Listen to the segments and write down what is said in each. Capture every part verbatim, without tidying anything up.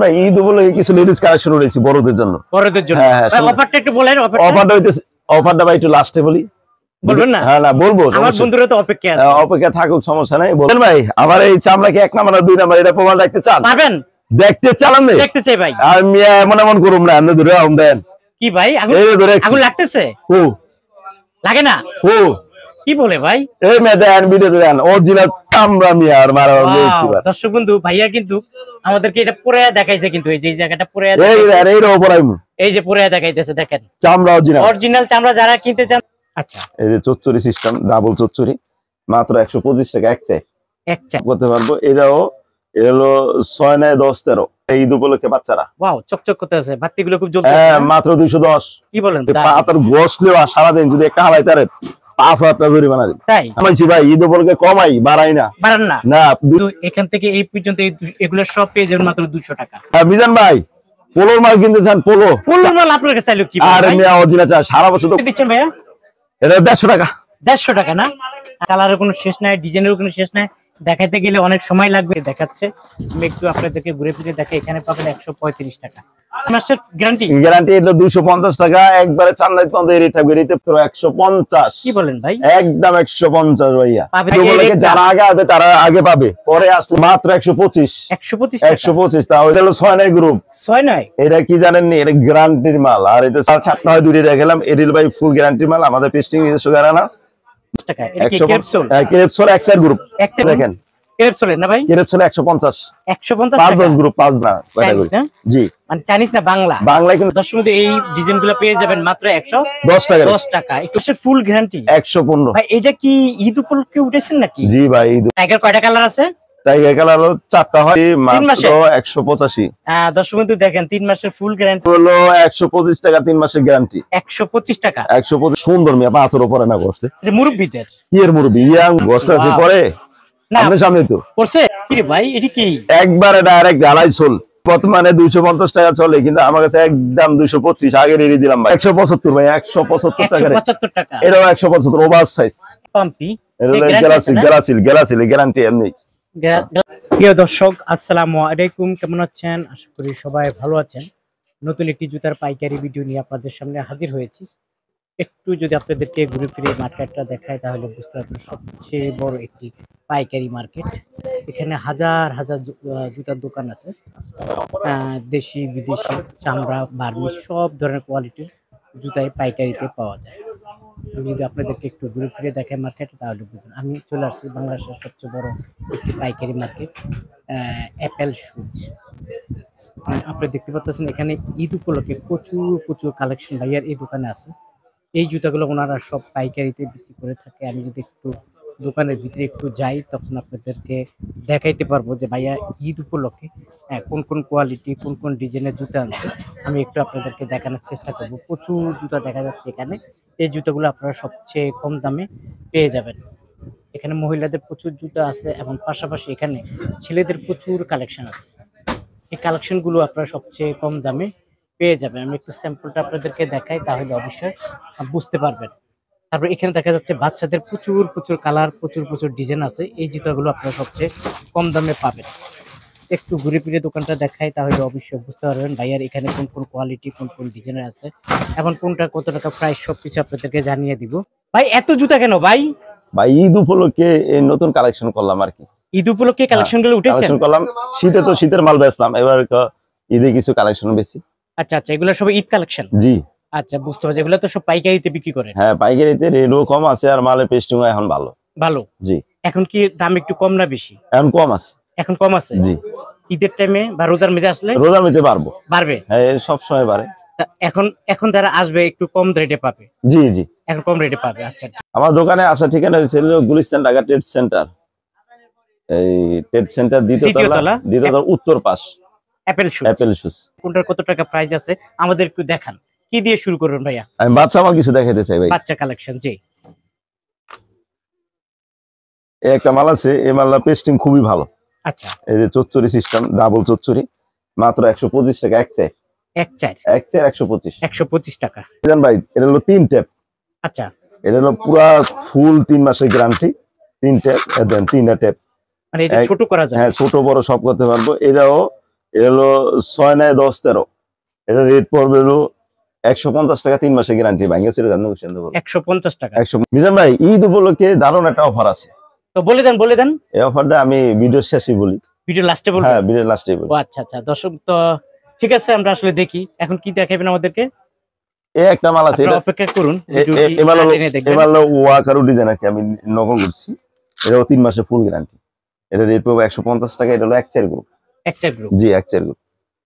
ভাই ঈদ উপলক্ষে কিছু লেডিস কালেকশন রয়েছে বড়দের জন্য। বড়দের জন্য অফারটা একটু বলেন। অফারটা হইতেছে, অফারটা ভাই একটু লাস্টে বলি। বলবেন না? হ্যাঁ না বলবো, আমার বন্ধুরা তো অপেক্ষা আছে। অপেক্ষা থাকুক, সমস্যা নাই। বলেন ভাই, আমার এই চামড়া কি এক নাম্বার না দুই নাম্বার, এটা প্রমাণ দেখতে চান? পারবেন দেখতে চালান? দেখতে চাই ভাই। আর মিয়া এমন এমন করুম না, আপনি ধরে আম দেন। কি ভাই আগুন আগুন লাগতেছে? ও লাগে না? ও কি বলে ভাই? এই মে দেন ভিডিও দেন অরিজিনাল চামড়া মিয়া আর মারা হয়েছে। দর্শক বন্ধু ভাইয়া কিন্তু আমাদেরকে এটা পরে দেখাইছে, কিন্তু এই যে এই জায়গাটা পরে দেখাইছে, এই রে পরাইমু, এই যে পরে দেখাইতেছে, দেখেন চামড়া অরিজিনাল অরিজিনাল চামড়া যারা কিনতে চান। আচ্ছা এই যে চচ্চড়ি সিস্টেম, ডাবল চচ্চড়ি মাত্র একশো পঁচিশ টাকা এক চাই এক চাই করতে পারবো। এটাও এটা হলো ছয় নয় দশ তেরো ঈদ উপলক্ষে বাচ্চারা। ওয়াও চকচক করতে আছে, বাতিগুলো খুব জ্বলছে। হ্যাঁ মাত্র দুইশো দশ। কি বলেন? পাতার গোশলেও সারাদিন যদি একটা হালাই তারে পাঁচ হাজার টাকা জরিমানা দিই। তাই আমাইছি ভাই, ঈদ উপলক্ষে কমাই, বাড়াই না। বাড়ান না না। এখান থেকে এই পর্যন্ত এগুলো সব পেয়ে যাবেন মাত্র দুইশো টাকা। মিজান ভাই পোলোর মাল কিনতে চান? পোলো পোলোর মাল আপনার কাছে চাইলো কি? আর মিয়া অরিজিনাল চা সারা বছর তো দিচ্ছেন ভাইয়া। এটা দেড়শো টাকা। দেড়শো টাকা না? কালারের কোনো শেষ নাই, ডিজাইনের কোনো শেষ নাই, দেখাইতে গেলে অনেক সময় লাগবে। দেখাচ্ছে আমি একটু আপনাদেরকে ঘুরে ফিরে দেখে। এখানে পাবেন একশো পঁয়ত্রিশ টাকা মাসের গ্যারান্টি। গ্যারান্টি এটা দুইশো পঞ্চাশ টাকা একবারে চান্নাই পর্যন্ত এরি থাকবে, এরিতে পুরো একশো পঞ্চাশ। কি বলেন ভাই? একদম একশো পঞ্চাশ ভাইয়া। যারা আগে হবে তারা আগে পাবে, পরে আসলে মাত্র একশো পঁচিশ। একশো পঁচিশ একশো পঁচিশ তা ওইটা হলো ছয় নয় গ্রুপ। ছয় নয় এটা কি জানেন নি? এটা গ্যারান্টির মাল। আর এটা সাতটা হয় দুইটা রেখেলাম, এরিল ভাই ফুল গ্যারান্টির মাল, আমাদের পেস্টিং নিজস্ব গ্যারান্টি। টাকা এটা কি ক্যাপসুল? হ্যাঁ ক্যাপসুল এক্সআর গ্রুপ। দেখেন ক্যাপসুলের না ভাই? ক্যাপসুল একশো পঞ্চাশ। একশো পঞ্চাশ পাঁচ দশ গ্রুপ পাঁচ না ক্যাটাগরি। জি মানে চাইনিজ না বাংলা? বাংলায় কিন্তু দশ মধ্যে এই ডিজাইনগুলো পেয়ে যাবেন মাত্র একশো দশ টাকা। দশ টাকা একুশের ফুল গ্যারান্টি একশো পনেরো। ভাই এটা কি ঈদ উপলক্ষে উঠেছেন নাকি? জি ভাই ঈদ। টাইগার কয়টা কালার আছে? টাইগার কালার হলো চারটা হয়, মাত্র একশো পঁচাশি। হ্যাঁ দর্শক বন্ধু দেখেন তিন মাসের ফুল গ্যারান্টি হলো একশো পঁচিশ টাকা, তিন মাসের গ্যারান্টি একশো পঁচিশ টাকা। একশো পঁচিশ সুন্দর মিয়া পাথর উপরে না গোশতে। এটা মুরব্বিদের কি এর মুরব্বি ইয়াং গোশত আছে পরে না আপনি সামনে তো করছে কি রে ভাই? এটা কি একবারে ডাইরেক্ট ঢালাই চল। বর্তমানে দুইশো পঞ্চাশ টাকা চলে, কিন্তু আমার কাছে একদম দুইশো পঁচিশ আগে রেডি দিলাম ভাই। একশো পঁচাত্তর ভাই, একশো পঁচাত্তর টাকা। পঁচাত্তর টাকা এটাও একশো পঁচাত্তর ওভার সাইজ পাম্পি। এটা গ্যালাসিল গ্যালাসিল গ্যালাসিল গ্যারান্টি এমনি। প্রিয় দর্শক আসসালামু আলাইকুম, কেমন আছেন? আশা করি সবাই ভালো আছেন। নতুন একটি জুতার পাইকারি ভিডিও নিয়ে আপনাদের সামনে হাজির হয়েছি। একটু যদি আপনাদেরকে ঘুরে ফিরে মার্কেটটা দেখায় তাহলে বুঝতে পারবেন সবচেয়ে বড় একটি পাইকারি মার্কেট। এখানে হাজার হাজার জুতার দোকান আছে, দেশি বিদেশি চামড়া বার্মি সব ধরনের কোয়ালিটির জুতাই পাইকারিতে পাওয়া যায়। আমি যদি আপনাদেরকে একটু ঘুরে ফিরে দেখাই মার্কেট তাহলে বুঝবেন। আমি চলে আসছি বাংলাদেশের সবচেয়ে বড় একটি পাইকারি মার্কেট অ্যাপেল শুজ। আপনি দেখতে পাচ্ছেন এখানে ঈদ উপলক্ষে প্রচুর প্রচুর কালেকশন ভাইয়ার এই দোকানে আছে। এই জুতাগুলো ওনারা সব পাইকারিতে বিক্রি করে থাকে। আমি যদি একটু দোকানের ভিতরে একটু যাই তখন আপনাদেরকে দেখাইতে পারবো যে ভাইয়া ঈদ উপলক্ষে কোন কোন কোয়ালিটি কোন কোন ডিজাইনের জুতা আনছে। আমি একটু আপনাদেরকে দেখানোর চেষ্টা করব। প্রচুর জুতা দেখা যাচ্ছে এখানে। এই জুতাগুলো আপনারা সবচেয়ে কম দামে পেয়ে যাবেন। এখানে মহিলাদের প্রচুর জুতা আছে এবং পাশাপাশি এখানে ছেলেদের প্রচুর কালেকশন আছে। এই কালেকশনগুলো আপনারা সবচেয়ে কম দামে পেয়ে যাবেন। আমি একটু স্যাম্পলটা আপনাদেরকে দেখাই তাহলে অবশ্যই বুঝতে পারবেন। তারপর এখানে দেখা যাচ্ছে বাচ্চাদের প্রচুর প্রচুর কালার প্রচুর প্রচুর ডিজাইন আছে। এই জুতাগুলো আপনারা সবচেয়ে কম দামে পাবেন। একটু ঘুরে ফিরে দোকানটা দেখাই তাহলে অবশ্যই বুঝতে পারবেন ভাইয়ার এখানে কোন কোন কোয়ালিটি কোন কোন ডিজাইনের আছে এবং কোনটা কত টাকা প্রাইস সবকিছু আপনাদেরকে জানিয়ে দিব। ভাই এত জুতা কেন ভাই? ভাই ঈদ উপলক্ষে নতুন কালেকশন করলাম আর কি। ঈদ উপলক্ষে কালেকশন গুলো উঠেছে কালেকশন করলাম। শীতে তো শীতের মাল বেচলাম, এবার ঈদে কিছু কালেকশন বেশি। আচ্ছা আচ্ছা এগুলো সব ঈদ কালেকশন? জি আচ্ছা বুঝতে পারছি। এগুলো তো সব পাইকারিতে বিক্রি করেন? হ্যাঁ পাইকারিতে রেটও কম আছে আর মালের পেস্টিং এখন ভালো ভালো। জি এখন কি দাম একটু কম না বেশি? এখন কম আছে। এখন কম আছে? জি ঈদের টাইমে বা রোজার মেজে আসলে? রোজার মেজে বাড়বো বাড়বে। হ্যাঁ সব সময় বাড়ে। এখন এখন যারা আসবে একটু কম রেটে পাবে? জি জি এখন কম রেটে পাবে। আচ্ছা আমার দোকানে আসা ঠিকানা হচ্ছে গুলিস্তান ঢাকা ট্রেড সেন্টার। এই ট্রেড সেন্টার দ্বিতীয় তলা দ্বিতীয় তলা উত্তর পাশ অ্যাপেল শুজ। অ্যাপেল শুজ কোনটার কত টাকা প্রাইস আছে আমাদের একটু দেখান। কি দিয়ে শুরু করবেন ভাইয়া? আমি বাচ্চা মাল কিছু দেখাইতে চাই ভাই। বাচ্চা কালেকশন জি। এই একটা মাল আছে, এই মালটা পেস্টিং খুবই ভালো। আচ্ছা এই যে চচ্চড়ি সিস্টেম ডাবল চচ্চড়ি মাত্র একশো পঁচিশ টাকা এক চাই এক চাই এক চাই একশো পঁচিশ একশো পঁচিশ টাকা। জান ভাই এটা হলো তিন ট্যাপ। আচ্ছা এটা হলো পুরা ফুল তিন মাসের গ্যারান্টি। তিন ট্যাপ দেন তিনটা ট্যাপ মানে এটা ছোট করা যায়? হ্যাঁ ছোট বড় সব করতে পারবো। এটাও এটা হলো ছয় নয় দশ তেরো, এটা রেট পড়বে হলো একশো পঞ্চাশ টাকা, তিন মাসের গ্যারান্টি। ভাঙে ছিল একশো পঞ্চাশ টাকা। একশো মিজান ভাই, ঈদ উপলক্ষে দারুণ একটা অফার আছে, তো বলে দেন বলে দেন। এই অফারটা আমি ভিডিও শেষে বলি, ভিডিও লাস্টে বলবো। হ্যাঁ ভিডিও লাস্টে বলি। ও আচ্ছা আচ্ছা, দর্শক তো ঠিক আছে, আমরা আসলে দেখি এখন কি দেখাবেন আমাদেরকে। এই একটা মাল আছে, এটা অপেক্ষা করুন। এবার হলো এবার হলো ওয়াকারু ডিজাইন আর কি, আমি নকল করছি। এটাও তিন মাসের ফুল গ্যারান্টি, এটা রেট পড়বে একশো পঞ্চাশ টাকা। এটা হলো এক চার গ্রুপ। এক চার গ্রুপ, জি এক চার গ্রুপ।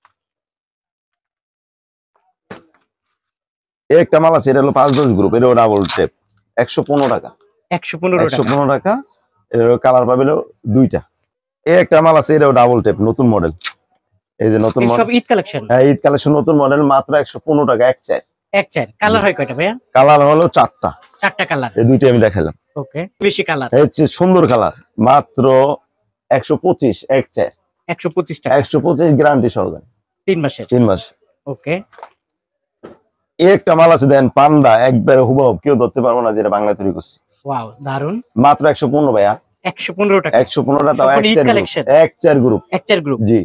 এই একটা মাল আছে, এটা হলো পাঁচ দশ গ্রুপ, এটা ডাবল টেপ, একশো পনেরো টাকা। একশো পনেরো একশো পনেরো টাকা। এটা কালার পাবে দুইটা। এই একটা মাল আছে, এটাও ডাবল টেপ, নতুন মডেল। এই যে নতুন মডেল, সব ঈদ কালেকশন। হ্যাঁ ঈদ কালেকশন, নতুন মডেল, মাত্র একশো পনেরো টাকা। এক চার এক চার। কালার হয় কয়টা ভাইয়া? কালার হলো চারটা। চারটা কালার, এই দুইটা আমি দেখালাম। ওকে, বেশি কালার, এই হচ্ছে সুন্দর কালার, মাত্র একশো পঁচিশ। এক চার একশো পঁচিশ টাকা, একশো পঁচিশ গ্যারান্টি সহকারে, তিন মাসের। তিন মাস। ওকে, এই একটা মাল আছে দেন, পান্ডা, একবারে হুবহু, কেউ ধরতে পারবো না যেটা বাংলায় তৈরি করছি। ওয়াও, দারুন। মাত্র একশো পনেরো ভাইয়া, একশো পনেরো টাকা। একশো পনেরো টাকা। সম্পূর্ণ ঈদ কালেকশন। এক চার গ্রুপ, এক চার গ্রুপ, জি।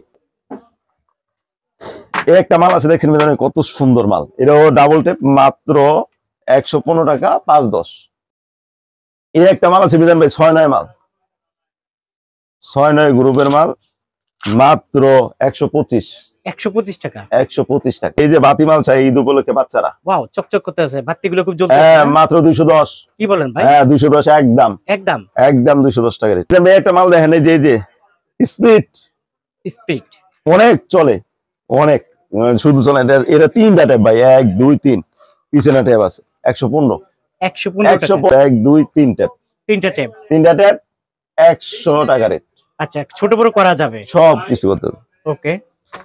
এই একটা মাল আছে দেখছেন মিজান, কত সুন্দর মাল, এটাও ডাবল টেপ, মাত্র একশো পনেরো টাকা, পাঁচ দশ। এই একটা মাল আছে মিজান ভাই, ছয় নয় মাল, ছয় নয় গ্রুপের মাল, মাত্র একশো পঁচিশ। একশো পঁচিশ টাকা, একশো পঁচিশ টাকা। এই যে বাতি মাল চাই ঈদ উপলক্ষে বাচ্চারা, ওয়াও, চকচক করতে আছে, বাতিগুলো খুব জ্বলছে। হ্যাঁ মাত্র দুইশো দশ। কি বলেন ভাই? হ্যাঁ দুইশো দশ, একদম একদম একদম দুইশো দশ টাকা রেট। একটা মাল দেখেন, এই যে যে স্পিড, স্পিড অনেক চলে, অনেক শুধু চলে। এটা এটা তিনটা ট্যাপ ভাই, এক দুই তিন, পিছনে ট্যাপ আছে। একশো পনেরো, একশো পনেরো একশো টাকা, এক দুই তিন ট্যাপ, তিনটা ট্যাপ, তিনটা ট্যাপ, একশো টাকা রেট। আচ্ছা, ছোট বড় করা যাবে, সব কিছু করতে হবে। ওকে।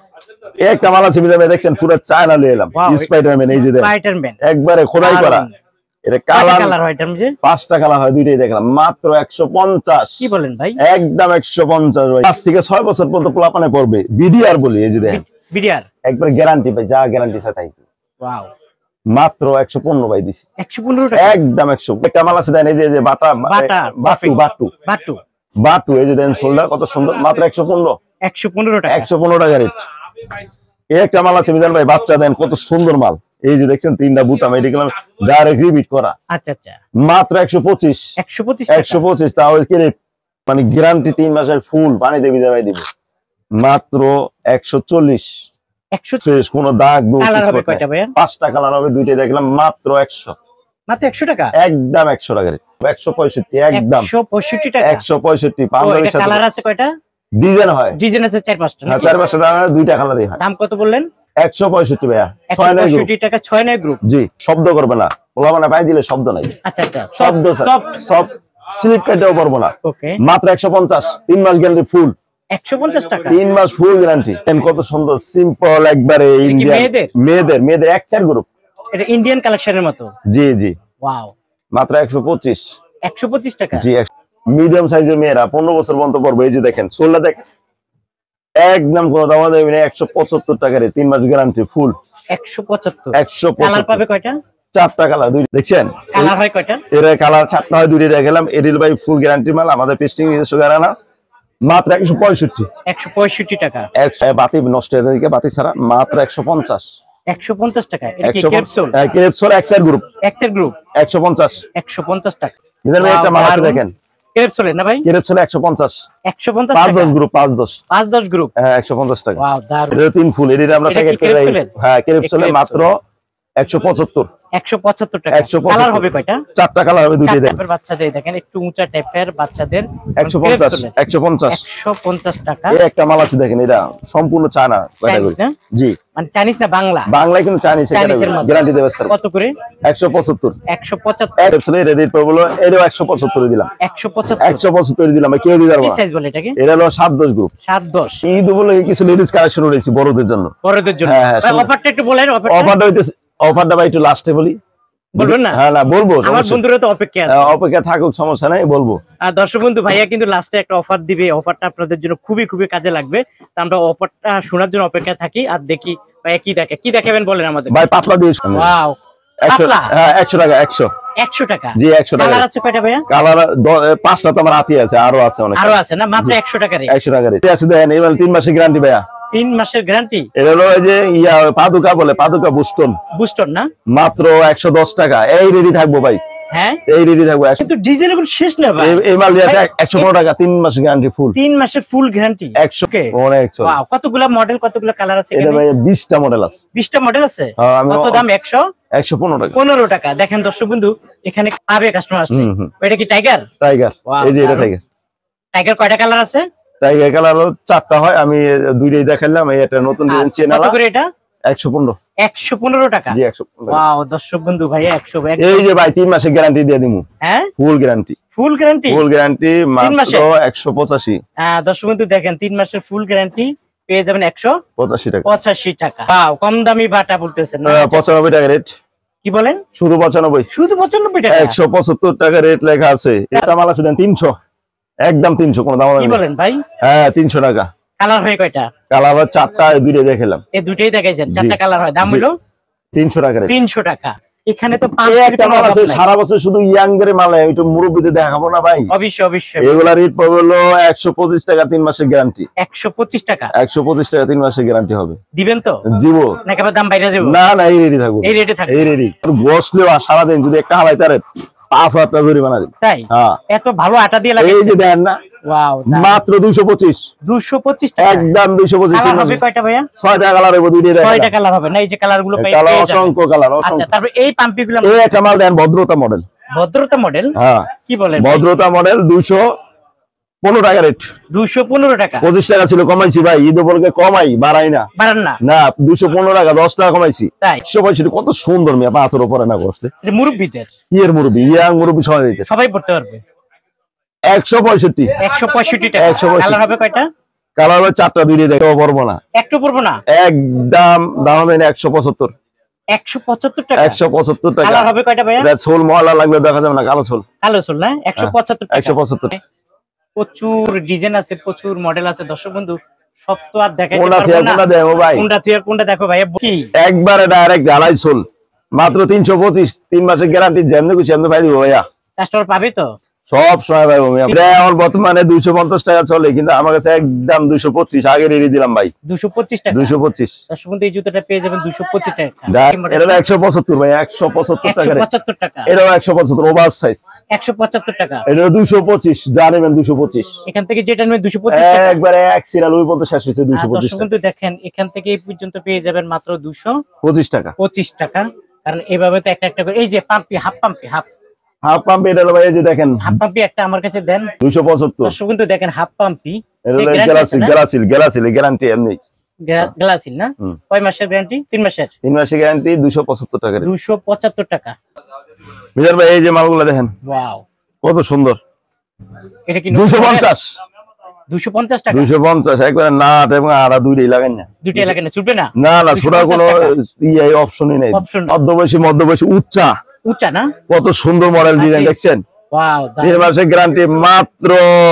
এই একটা মাল আছে মিজান ভাই, দেখছেন পুরো চায়না নিয়ে এলাম, স্পাইডারম্যান। এই যে দেখেন, স্পাইডারম্যান একবারে খোদাই করা। এটা কালার কালার হয়, এটা যে পাঁচটা কালার হয়, দুইটাই দেখলাম, মাত্র একশো পঞ্চাশ। কি বলেন ভাই? একদম একশো পঞ্চাশ ভাই। পাঁচ থেকে ছয় বছর পর্যন্ত পোলাপানে পড়বে, বিডিআর বলি। এই যে দেখেন, বিডিআর একবার গ্যারান্টি ভাই, যা গ্যারান্টি আছে তাই। ওয়াও, মাত্র একশো পনেরো ভাই দিছি, একশো পনেরো টাকা, একদম একশো। একটা মাল আছে দেন, এই যে বাটা বাটা বাটু বাটু বাটু বাটু, এই যে দেন সোলটা কত সুন্দর, মাত্র একশো পনেরো। একশো পনেরো টাকা, একশো পনেরো টাকা রেট। এই একটা মাল আছে মিজান ভাই, বাচ্চা দেন, কত সুন্দর মাল। এই যে দেখছেন তিনটা বুতাম, এটি গেলাম ডাইরেক্ট রিপিট করা। আচ্ছা আচ্ছা, মাত্র একশো পঁচিশ। একশো পঁচিশ, একশো পঁচিশ, তাহলে কি মানে গ্যারান্টি তিন মাসের ফুল পানি দেবি যাবাই দিব। মাত্র একশো চল্লিশ। একশো শেষ, কোনো দাগ দুগ কালার হবে কয়টা ভাইয়া? পাঁচটা কালার হবে, দুইটাই দেখলাম, মাত্র একশো। মাত্র একশো টাকা, একদম একশো টাকা রেট। একশো পঁয়ষট্টি, একদম একশো পঁয়ষট্টি টাকা, একশো পঁয়ষট্টি। কালার আছে কয়টা? ডিজাইন হয়, ডিজাইন আছে চার পাঁচটা, হ্যাঁ চার পাঁচটা টাকা, দুইটা কালারই হয়। দাম কত বললেন? একশো পঁয়ষট্টি ভাইয়া, একশো পঁয়ষট্টি টাকা, ছয় নয় গ্রুপ। জি, শব্দ করবে না, ওলা মানে পাই দিলে শব্দ নাই। আচ্ছা আচ্ছা, শব্দ সব সব স্লিপ কাটেও পারবো না। ওকে, মাত্র একশো পঞ্চাশ, তিন মাস গ্যারান্টি ফুল। একশো পঞ্চাশ টাকা, তিন মাস ফুল গ্যারান্টি। কত সুন্দর সিম্পল, একবারে ইন্ডিয়ান মেয়েদের মেয়েদের মেয়েদের এক চার গ্রুপ, এটা ইন্ডিয়ান কালেকশনের মতো। জি জি, ওয়াও, মাত্র একশো পঁচিশ। একশো পঁচিশ টাকা, জি। মিডিয়াম সাইজের মেয়েরা পনেরো বছর পর্যন্ত পড়বে। এই যে দেখেন সোলটা দেখেন, একদম কোনো দাম দেবে না, একশো পঁচাত্তর টাকার তিন মাস গ্যারান্টি ফুল। একশো পঁচাত্তর। একশো কালার পাবে কয়টা? চারটা কালার, দুই দেখছেন। কালার হয় কয়টা? এর কালার চারটা হয়, দুইটা দেখালাম। এডিল ভাই ফুল গ্যারান্টি মাল, আমাদের পেস্টিং নিজস্ব গারানা। মাত্র একশো পঁয়ষট্টি। একশো পঁয়ষট্টি টাকা। একশো বাতি নষ্ট হয়ে যায়, বাতি ছাড়া, মাত্র একশো পঞ্চাশ। একশো পঞ্চাশ টাকা। এটা কি একশো ক্যাপসুল? হ্যাঁ ক্যাপসুল, এক চার গ্রুপ, এক চার গ্রুপ, একশো পঞ্চাশ। একশো পঞ্চাশ টাকা। মিজান ভাই একটা মাল আছে দেখেন, ক্যাপসুল না ভাই? ক্যাপসুল একশো পঞ্চাশ। একশো পঞ্চাশ পাঁচ টাকা, দশ গ্রুপ, পাঁচ দশ পাঁচ দশ গ্রুপ, হ্যাঁ একশো পঞ্চাশ টাকা। ওয়াও, দারুন। এটা তিন ফুল, এর আমরা এটা কি প্যাকেট করে ক্যাপসুলের? হ্যাঁ ক্যাপসুলে মাত্র একশো পঁচাত্তর। একশো পঁচাত্তর টাকা। একশো পঁচাত্তর। কালার হবে কয়টা? চারটা কালার হবে, দুইটাই দেখেন। টাইপের বাচ্চাদের দেখেন, একটু উঁচা টাইপের বাচ্চাদের একশো পঞ্চাশ। একশো পঞ্চাশ। একশো পঞ্চাশ টাকা। এই একটা মাল আছে দেখেন, এটা সম্পূর্ণ চায়না ক্যাটাগরি। না? জি, মানে চাইনিজ না বাংলা? বাংলায় কিন্তু চাইনিজ চাইনিজের মধ্যে। গ্যারান্টি দেবে স্যার। কত করে? একশো পঁচাত্তর। একশো পঁচাত্তর। ক্যাপসুলে রেট পড়লো, এটাও একশো পঁচাত্তর দিলাম। একশো পঁচাত্তর। একশো পঁচাত্তর দিলাম, কেউ দিতে পারবো কি না। সাইজ বলে এটাকে? এটা হলো সাত দশ গ্রুপ। সাত দশ। ঈদ উপলক্ষে কিছু লেডিস কালেকশন রয়েছে বড়দের জন্য, বড়দের জন্য। হ্যাঁ, হ্যাঁ, ভাই, শুনুন। অফারটা একটু বলেন। অফারটা অফারটা হইতেছে, অফারটা ভাই একটু লাস্টে বলি। বলবেন না? হ্যাঁ না বলবো, আমার সমস্যা নেই। বন্ধুরা তো অপেক্ষা আছে। হ্যাঁ, অপেক্ষা থাকুক, সমস্যা নাই, বলবো। আর দর্শক বন্ধু, ভাইয়া কিন্তু লাস্টে একটা অফার দিবে, অফারটা আপনাদের জন্য খুবই খুবই কাজে লাগবে। তা আমরা অফারটা শোনার জন্য অপেক্ষায় থাকি, আর দেখি ভাইয়া কি দেখে, কি দেখাবেন বলেন আমাদের। ভাই পাতলা দিয়ে শুনুন। ওয়াও, একশো, পাতলা? হ্যাঁ একশো টাকা, একশো। একশো টাকা। জি, একশো টাকা। কালার আছে কয়টা ভাইয়া? কালার পাঁচটা তো আমার হাতে আছে, আরো আছে অনেক। আরো আছে না? মাত্র একশো টাকা রে। একশো টাকা রেট আছে, দেখেন এবার তিন মাসের গ্যারান্টি ভাইয়া। তিন মাসের গ্যারান্টি। এটা হলো এই যে ইয়া পাদুকা বলে, পাদুকা বুস্টন বুস্টন না, মাত্র একশো দশ টাকা। এই রেডি থাকবো ভাই, হ্যাঁ এই রেডি থাকবো। কিন্তু ডিজাইন কোনো শেষ না ভাই, এই- এই মাল দিয়ে আছে একশো পনেরো টাকা, তিন মাসের গ্যারান্টি ফুল, তিন মাসের ফুল গ্যারান্টি। একশো অনেক চলে। ওয়াও, কতগুলা মডেল, কতগুলা কালার আছে এটা এখানে? ভাই বিশটা মডেল আছে। বিশটা মডেল আছে। হ্যাঁ, আমি কত দাম? একশো একশো পনেরো টাকা। পনেরো টাকা। দেখেন দর্শক বন্ধু, এখানে পাবে কাস্টমার আসলে। হুম, হুম। এটা কি টাইগার? টাইগার, Wow, এই যে এটা দারুণ। টাইগার। টাইগার কয়টা কালার আছে? টাইগার কালার হলো চারটা হয়, আমি দুইটাই দেখালাম। এই একটা নতুন ডিজাইন আচ্ছা, চেনালা, কত করে এটা? একশো পনেরো। একশো পনেরো টাকা। জি একশো পনেরো। ওয়াও দর্শক বন্ধু ভাই, একশো। এই যে ভাই তিন মাসের গ্যারান্টি দিয়ে দিমু, হ্যাঁ full guarantee, full guarantee. Full guarantee মাত্র মাসের? একশো পঁচাশি। হ্যাঁ দর্শক বন্ধু দেখেন, তিন মাসের ফুল গ্যারান্টি পেয়ে যাবেন একশো পঁচাশি টাকা, পঁচাশি টাকা। ওয়াও, কম দামি বাটা বলতেছেন না? আহ, পঁচানব্বই টাকা রেট। কি বলেন? শুধু পঁচানব্বই, শুধু পঁচানব্বই টাকা? একশো পঁচাত্তর টাকা রেট লেখা আছে। এটা মাল আছে দেন তিনশো, একদম তিনশো, কোনো দাম কি নেই। বলেন ভাই? হ্যাঁ তিনশো টাকা। কালার হয় কয়টা? কালার চারটা, দুইটা দেখালাম। এই দুটেই দেখাইছেন, চারটা জি। কালার হয়, দাম জি। হলো তিনশো টাকা রেট। তিনশো টাকা। এখানে তো এই একটা মাল আছে সারা বছর শুধু ইয়াংদের মাল, একটু মুরব্বীদের দেখাবো না ভাই? অবশ্যই অবশ্যই। এগুলা রেট পাবে হলো একশো পঁচিশ টাকা, তিন মাসের গ্যারান্টি। একশো পঁচিশ টাকা একশো পঁচিশ টাকা তিন মাসের গ্যারান্টি হবে। দিবেন তো? জীব না একেবারে দাম বাইরে যাবো? না না, এই রেডি থাকবো, এই রেটে থাকে? এই রেডি। বসলেও আর সারাদিন যদি একটা হালাই তারে পাঁচ হাজার টাকা জরিমানা দিই। তাই? হ্যাঁ, এত ভালো আটা দিয়ে এই লাগাইছেন? যে দেন না, ওয়াও, মাত্র দুইশো পঁচিশ, দুশো পঁচিশ টাকা। একদম দুইশো পঁচিশ। কালার হবে কয়টা ভাইয়া? ছয়টা কালার হবে, দুইটা ছয়টা কালার হবে না? এই যে কালার গুলো পেয়ে কালার, পেয়ে যাবেন। অসংখ্য কালার, আচ্ছা, অসংখ্য। তারপর এই পাম্পি গুলো এই একটা মাল দেন ভদ্রতা মডেল। ভদ্রতা মডেল? হ্যাঁ কি বলেন? ভদ্রতা মডেল দুইশো পনেরো টাকা রেট। দুশো পনেরো টাকা। পঁচিশ টাকা ছিল, কমাইছি ভাই, ঈদ উপলক্ষে কমাই, বাড়াই না। বাড়ান না? না, দুশো পনেরো টাকা, দশ টাকা কমাইছি। তাই? সবাই ছিল কত সুন্দর মেয়ে, পাথর উপরে না বসতে। এটা মুরব্বিদের ইয়ের মুরব্বী, ইয়াং মুরব্বী সবাই দিতে। সবাই পড়তে পারবে। একশো পঁয়ষট্টি, একশো পঁয়ষট্টি টাকা। একশো পঁয়ষট্টি। কালার হবে কয়টা? কালার হবে চারটা, দুইটা দেখতে পারবো না। একটু পড়বো না? একদম দাম দেন একশো পঁচাত্তর, একশো পঁচাত্তর টাকা। একশো পঁচাত্তর টাকা। কালার হবে কয়টা ভাইয়া? এটা সোল মহলা লাগবে, দেখা যাবে না, কালো সোল। কালো সোল না? একশো পঁচাত্তর টাকা। একশো পঁচাত্তর। প্রচুর ডিজাইন আছে, প্রচুর মডেল আছে দর্শক বন্ধু, সব তো আর দেখাইতে কোনটা পারবো থেকে না। কোনটা দেবো ভাই? কোনটা তুই আর কোনটা দেখো ভাইয়া। কি একবারে ডাইরেক্ট ঢালাই সোল, মাত্র তিনশো পঁচিশ, তিন মাসের গ্যারান্টি। যেমন খুশি এমনি পাই দিব ভাইয়া, কাস্টমার পাবে তো? সব সময় ভাই। এটা এখন বর্তমানে দুইশো পঞ্চাশ টাকা চলে, কিন্তু আমার কাছে একদম দুইশো পঁচিশ, আগে রেডি দিলাম ভাই, দুশো পঁচিশ টাকা। দুইশো পঁচিশ। দর্শক বন্ধু এই জুতোটা পেয়ে যাবেন দুশো পঁচিশ টাকা। এটা একশো পঁচাত্তর ভাই, একশো পঁচাত্তর একশো টাকা রেট। পঁচাত্তর টাকা। এটাও একশো পঁচাত্তর, ওভার সাইজ। একশো পঁচাত্তর টাকা। এটা দুইশো পঁচিশ, জানেন দুইশো পঁচিশ। এখান থেকে যেটা নেবেন দুশো পঁচিশ টাকা। একবারে এক সিরিয়াল ওই পর্যন্ত শেষ হয়েছে, দুইশো আর পঁচিশ দর্শক টাকা, বন্ধু দেখেন, এখান থেকে এই পর্যন্ত পেয়ে যাবেন মাত্র দুশো পঁচিশ টাকা। পঁচিশ টাকা। কারণ এইভাবে তো একটা একটা করে, এই যে পাম্পি, হাফ পাম্পি, হাফ হাফ পাম্প এটা হলো ভাই, এই যে দেখেন হাফ পাম্পি একটা আমার কাছে দেন। দুইশো পঁচাত্তর। দর্শক বন্ধু দেখেন, হাফ পাম্পি এটা হলো গ্যালাসিল, গ্যালাসিল, গ্যালাসিল গ্যারান্টি এমনি। গ্লাসিল না? হুম। কয় মাসের গ্যারান্টি? তিন মাসের। তিন মাসের গ্যারান্টি, দুইশো পঁচাত্তর টাকা। দুশো পঁচাত্তর টাকা। মিজান ভাই এই যে মালগুলো দেখেন ওয়াও, কত সুন্দর। এটা কি দুইশো পঞ্চাশ, দুশো পঞ্চাশ টাকা? দুইশো পঞ্চাশ, একবারে নাট এবং আড়া দুইটাই লাগাই না। দুইটা এলাকা না, ছুটবে না? না না, দুইশো ছোটার কোনো পঞ্চাশ ইয়ে অপশনই নেই। Option নেই। মধ্যবয়সী, মধ্যবয়সী উচ্চা, উঁচা না? কত সুন্দর মডেল ডিজাইন দেখছেন। ওয়াও, তিন মাসের গ্যারান্টি, মাত্র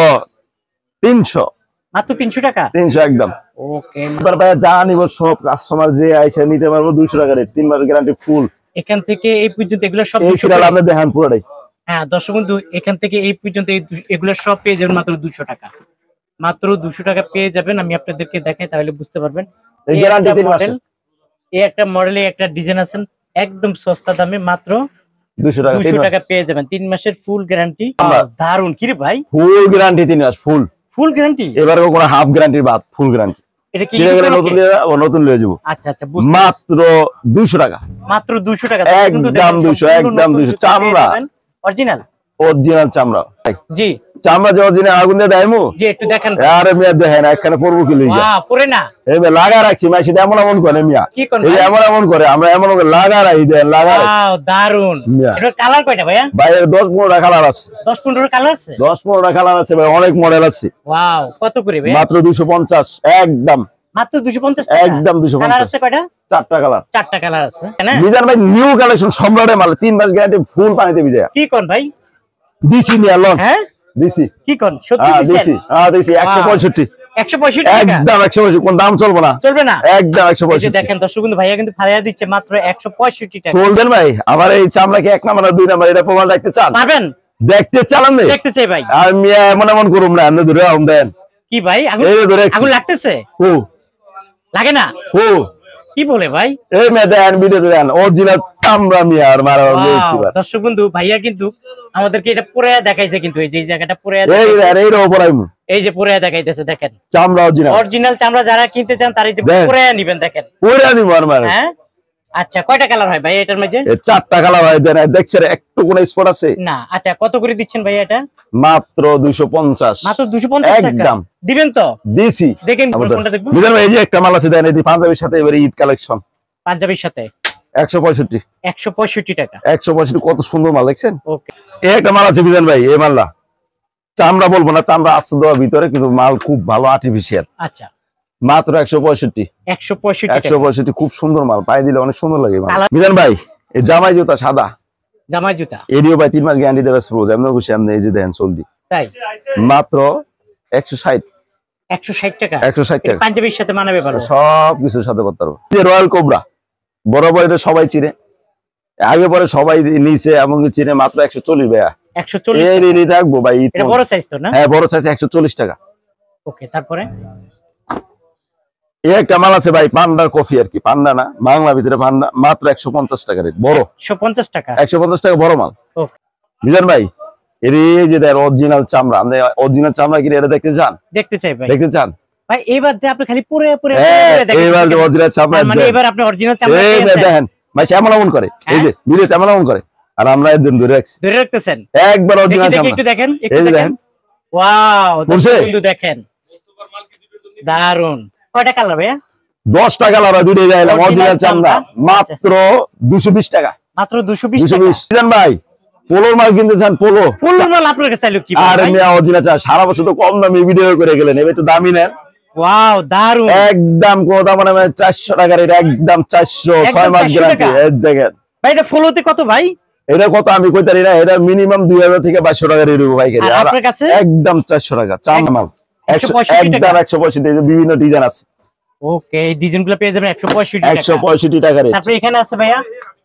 তিনশো, মাত্র তিনশো টাকা। তিনশো একদম। ওকে, এবার ভাই যা নিব সব কাস্টমার যে আইসা নিতে পারবো দুইশো টাকা রেট, তিন মাসের গ্যারান্টি ফুল। এখান থেকে এই পর্যন্ত এগুলো সব এই দুশো সিরিয়াল করে। আপনি দেখেন পুরোটাই। হ্যাঁ দর্শক বন্ধু, এখান থেকে এই পর্যন্ত এই দু- এগুলো সব পেয়ে যাবেন মাত্র দুশো টাকা। মাত্র দুশো টাকা পেয়ে যাবেন। আমি আপনাদেরকে দেখাই তাহলে বুঝতে পারবেন। এই এই গ্যারান্টি একটা তিন মাসের, মডেল, এই একটা মডেলে একটা ডিজাইন আছেন একদম সস্তা দামে, মাত্র দুইশো টাকা, দুশো টাকা পেয়ে যাবেন। তিন মাসের ফুল গ্যারান্টি। আমরা- দারুন কি রে ভাই, ফুল গ্যারান্টি তিন মাস ফুল। Full guarantee. এবারে কোনো হাফ গ্যারান্টির বাদ, ফুল গ্যারান্টি। এটা কি সিরিয়াল উপলক্ষে? নতুন দিয়ে যাবো, নতুন লিয়ে যাবো, আচ্ছা আচ্ছা, বুঝতে মাত্র দুইশো টাকা, মাত্র দুশো টাকা। একদম দুইশো, একদম দুইশো। চামড়া, অরিজিনাল, অরিজিনাল চামড়া। জি চামড়া যে অরিজিনাল, আগুন দিয়ে দেয় মু। জি, একটু দেখেন। আরে মিয়া দেখেন, একখানে পড়বো কি লইয়া, বাহ, পরে না এই মেয়ে লাগা রাখছি, মাসি এমন এমন করে মিয়া, কি কোন এই এমন এমন করে, আমরা এমন করে লাগা রাখি দেন, লাগা রাখি। ওয়াও, দারুন। মিয়া। এটা কালার কয়টা ভাইয়া? বাইরে দশ পনেরোটা কালার আছে, দশ পনেরো কালার আছে। দশ পনেরোটা কালার আছে ভাই, অনেক মডেল আছে। ওয়াও, কত করে ভাইয়া? মাত্র দুইশো পঞ্চাশ, একদম মাত্র দুশো পঞ্চাশ টাকা। একদম দুইশো কালার পঞ্চাশ, আছে কয়টা? চারটা কালার। চারটা কালার আছে না? মিজান ভাই নিউ কালেকশন, সম্রাটের মাল, তিন মাস গ্যারান্টি ফুল, পানিতে ভিজা কি কোন ভাই? দিছি নিয়া লন, হ্যাঁ দিছি, কি কোন? সত্যি হ্যাঁ দিছেন? দিছি, হ্যাঁ দিছি, একশো পঁয়ষট্টি, একশো পঁয়ষট্টি টাকা? একদম একশো পঁয়ষট্টি, কোন দাম চলবো না, চলবে না? একদম একশো এই যে পঁয়ষট্টি। দেখেন দর্শক বন্ধু, ভাইয়া কিন্তু ফারিয়া দিচ্ছে মাত্র একশো পঁয়ষট্টি টাকা। চলবেন ভাই, আমার এই চামড়া কি এক নাম্বার না দুই নাম্বার, এটা প্রমাণ দেখতে চান? পারবেন? দেখতে চালান নেই, দেখতে চাই ভাই। আর মিয়া এমন এমন করুম না, আপনি ধরে আম দেন, কি ভাই, আগুন এই ধরে রাখছি। আগুন লাগতেছে? ও লাগে না? ও কি বলে ভাই? এই মে দেন ভিডিওতে দেন অরিজিনাল চামড়া মিয়া আর মারা গেছি Wow, দর্শক বন্ধু ভাইয়া কিন্তু আমাদেরকে এটা পরে দেখাইছে, কিন্তু এই যে এই জায়গাটা পরে এই আর এইর উপর আইমু এই যে পরে দেখাইতেছে দেখেন, চামড়া অরিজিনাল অরিজিনাল চামড়া যারা কিনতে চান তারা এই যে দেখ। পরে নেবেন দেখেন। পরে দিমু আর মারা হ্যাঁ আচ্ছা, কয়টা কালার হয় ভাই এটার মধ্যে? এই চারটা কালার হয় দেন দেখছেন একটু কোন স্পট আছে না আচ্ছা, কত করে দিচ্ছেন ভাই এটা? মাত্র দুইশো পঞ্চাশ মাত্র দুইশো পঞ্চাশ টাকা একদম দিবেন তো? দিছি দেখেন আমাদের কোনটা দেখবো। বুঝলেন এই যে একটা মাল আছে দেন এটি পাঞ্জাবির সাথে এবারে ঈদ কালেকশন পাঞ্জাবির সাথে একশো পঁয়ষট্টি একশো পঁয়ষট্টি টাকা। একশো পঁয়ষট্টি কত সুন্দর মাল দেখছেন। ওকে, এই একটা মাল আছে বিধান ভাই, এই মালটা চামড়া বলবো না, চামড়া আসতে দেওয়া ভিতরে, কিন্তু মাল খুব ভালো আর্টিফিশিয়াল, আচ্ছা মাত্র একশো পঁয়ষট্টি একশো পঁয়ষট্টি একশো পঁয়ষট্টি খুব সুন্দর মাল, পায়ে দিলে অনেক সুন্দর লাগে মাল। কালার- বিধান ভাই এই জামাই জুতা সাদা জামাই জুতা এরিও ভাই তিন মাস গ্যারান্টি দেবে রোজ, এমন খুশি এমনি এই যে দেখেন চলবি তাই মাত্র একশো ষাট একশো ষাট টাকা। একশো ষাট এটা টাকা পাঞ্জাবির সাথে মানাবে ভালো। সব কিছুর সাথে করতে পারবো। যে রয়্যাল কোবরা বরাবর এটা সবাই চিনে, আগে পরে সবাই নিচে এমনকি চিনে, মাত্র একশো চল্লিশ ভাইয়া একশো চল্লিশ এই টাকা। রেডি থাকবো ভাই ঈদ এটা বড় সাইজ তো না? হ্যাঁ বড় সাইজ একশো চল্লিশ টাকা। ওকে, তারপরে এই একটা মাল আছে ভাই পান্ডার কফি আর কি, পান্ডা না বাংলা ভিতরে পান্ডা, মাত্র একশো পঞ্চাশ টাকা রেট, বড় একশো পঞ্চাশ টাকা। একশো পঞ্চাশ টাকা বড় মাল। ওকে, বিজান ভাই এর এই যে দেয় অরিজিনাল চামড়া, আপনি অরিজিনাল চামড়া কি এটা দেখতে চান? দেখতে চাই ভাই। দেখতে চান? ভাই এবার দিয়ে আপনি খালি পুরো পুরো হ্যাঁ এইবার যে অরিজিনাল চামড়া মানে দেন। এবার আপনি অরিজিনাল চামড়া এই পেয়েছেন। দেখেন ভাই এমন এমন করে, এই যে ভিডিও এমন এমন করে, আর আমরা একদম ধরে রাখছি ধরে রাখতেছেন। একবার দেখি অরিজিনাল দেখি চামড়া। একটু দেখেন, এই একটু যে দেখেন। দেখেন ওয়াও, বুঝছে? কিন্তু দেখেন দারুন। কয়টা কালার ভাইয়া? দশ টাকা লাভ দুইটা যাইলাম Original অরিজিনাল চামড়া চামড়া। মাত্র দুশো বিশ টাকা। মাত্র দুশো বিশ দুশো টাকা। বিশ বিজান ভাই পোলোর মাল কিনতে চান? পোলো ফুল মাল আপনার কাছে চাইলো কি আর ভাই? মেয়া অরিজিনাল চা সারা বছর তো কম দামি ভিডিও করে গেলেন, এবার একটু দামি নেন। ওয়াও দারুন। একদম কোথা মানে চারশো টাকার, এটা একদম চারশো, একদম ছয় মাস চারশো গ্যারান্টি। টাকা? দেখেন ভাই এটা ফুলতে কত ভাই? এটা কত আমি কইতারি না, এটা মিনিমাম দুই হাজার থেকে বাইশশো টাকার এরকম পাইকারি, আর আর আপনার কাছে? একদম চারশো টাকা চামড়া মাল, একশো পঁয়ষট্টি টাকা? একদম একশো পঁয়ষট্টি, বিভিন্ন ডিজাইন আছে, ওকে, এই ডিজাইন গুলো পেয়ে যাবেন একশো পঁয়ষট্টি একশো টাকা। পঁয়ষট্টি টাকার। তারপরে এখানে আছে ভাইয়া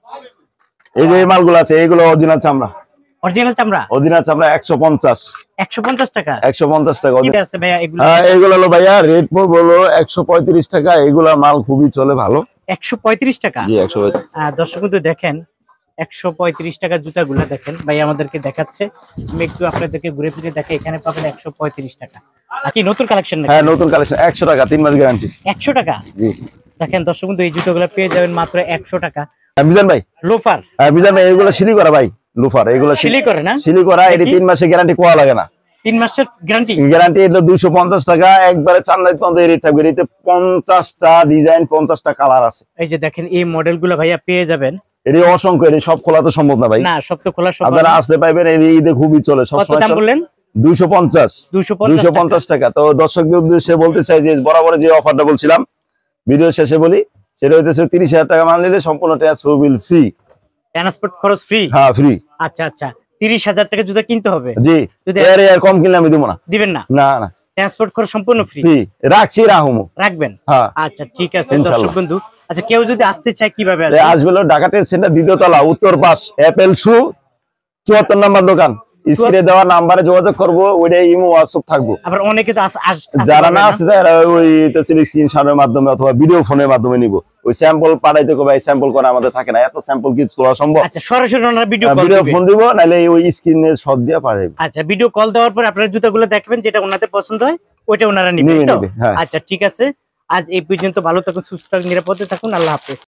এই যে এই মালগুলো আছে এইগুলো অরিজিনাল চামড়া, অরিজিনাল চামড়া অরিজিনাল চামড়া একশো পঞ্চাশ একশো পঞ্চাশ টাকা। একশো পঞ্চাশ টাকা। কি আছে ভাইয়া এগুলো? হ্যাঁ এইগুলো হলো ভাইয়া রেট পড়বে হলো একশো পঁয়ত্রিশ টাকা, এগুলা মাল খুবই চলে ভালো। একশো পঁয়ত্রিশ টাকা। জি একশো আহ, দর্শক কিন্তু দেখেন একশো পঁয়ত্রিশ টাকা জুতাগুলো দেখেন ভাই আমাদেরকে দেখাচ্ছে। আমি একটু আপনাদেরকে ঘুরে ফিরে দেখে, এখানে পাবেন একশো পঁয়ত্রিশ টাকা। আর কি নতুন কালেকশন? হ্যাঁ নতুন কালেকশন একশো টাকা, তিন মাস গ্যারান্টি। একশো টাকা। জি দেখেন দর্শক কিন্তু এই জুতোগুলো পেয়ে যাবেন মাত্র একশো টাকা। হ্যাঁ, মিজান ভাই লোফার হ্যাঁ মিজান ভাই এগুলো সিলি করা ভাই, লুফার এগুলো সিলি করে না? সিলি করা, এটি দেখি। তিন মাসে গ্যারান্টি কোয়া লাগে না, তিন মাসের গ্যারান্টি। গ্যারান্টি এটা দুইশো পঞ্চাশ টাকা একবারে চান্দাই পর্যন্ত রেট থাকবে। এতে পঞ্চাশটা ডিজাইন, পঞ্চাশটা কালার আছে। এই যে দেখেন এই মডেল গুলো ভাইয়া পেয়ে যাবেন। এটি অসংখ্য, এটি সব খোলা তো সম্ভব না ভাই, না সব তো খোলা সম্ভব আপনারা না। আসলে পাইবেন। এই ঈদে খুবই চলে, কত সবসময় দাম বললেন? দুইশো পঞ্চাশ দুইশো দুইশো পঞ্চাশ পঞ্চাশ টাকা। তো দর্শকদের উদ্দেশ্যে বলতে চাই যে বরাবর যে অফারটা বলছিলাম ভিডিও শেষে বলি, সেটা হইতেছে তিরিশ হাজার টাকা মাল নিলে সম্পূর্ণ ট্রান্সফার বিল ফ্রি। ট্রান্সপোর্ট খরচ ফ্রি? হ্যাঁ ফ্রি। আচ্ছা আচ্ছা, তিরিশ হাজার টাকা জুতা কিনতে হবে? জি, যদি- এর এর কম কিনলে আমি দিব না। দিবেন না? না না ট্রান্সপোর্ট খরচ সম্পূর্ণ ফ্রি। ফ্রি রাখছি, রাহুমু রাখবেন? হ্যাঁ আচ্ছা ঠিক আছে ইনশাআল্লাহ। দর্শক বন্ধু, আচ্ছা কেউ যদি আসতে চায় কিভাবে এ আসবে? আসবে হলো ঢাকা ট্রেড সেন্টার দ্বিতীয় তলা উত্তর পাশ অ্যাপেল শু চুয়াত্তর নম্বর দোকান, স্ক্রিনে দেওয়া নাম্বারে যোগাযোগ করবো, ওইটা ইমো হোয়াটসঅ্যাপ থাকবো। আবার অনেকে তো আস- আস- আসতে যারা পারবে না না। আছে তারা ওই স্ক্রিনশটের মাধ্যমে অথবা ভিডিও ফোনের মাধ্যমে নিব, ওই স্যাম্পল পাঠাইতে কবে স্যাম্পল করা আমাদের থাকে না, এত স্যাম্পল কি তোলা সম্ভব? আচ্ছা সরাসরি ওনারা ভিডিও কল ভিডিও দিবে। ফোন দিব, নাহলে ওই স্ক্রিনে শট দিয়ে পাঠাইব। আচ্ছা ভিডিও কল দেওয়ার পর আপনারা জুতাগুলো দেখবেন, যেটা ওনাদের পছন্দ হয় ওইটা ওনারা নিবে নিবে, তো? নিবে, হ্যাঁ। আচ্ছা ঠিক আছে, আজ এই পর্যন্ত। ভালো থাকুন, সুস্থ থাকুন, নিরাপদে থাকুন। আল্লাহ হাফেজ।